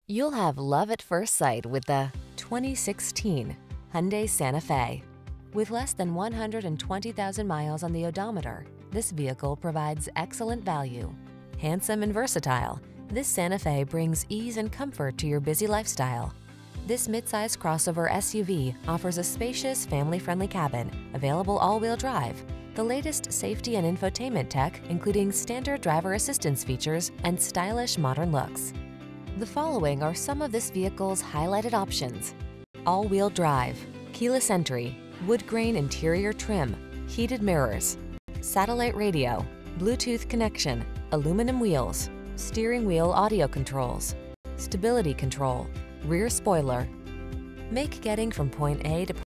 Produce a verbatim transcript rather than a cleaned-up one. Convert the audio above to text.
You'll have love at first sight with the twenty sixteen Hyundai Santa Fe. With less than one hundred twenty thousand miles on the odometer, this vehicle provides excellent value. Handsome and versatile, this Santa Fe brings ease and comfort to your busy lifestyle. This midsize crossover S U V offers a spacious, family-friendly cabin, available all-wheel drive, the latest safety and infotainment tech, including standard driver assistance features and stylish modern looks. The following are some of this vehicle's highlighted options: all-wheel drive, keyless entry, wood grain interior trim, heated mirrors, satellite radio, Bluetooth connection, aluminum wheels, steering wheel audio controls, stability control, rear spoiler. Make getting from point A to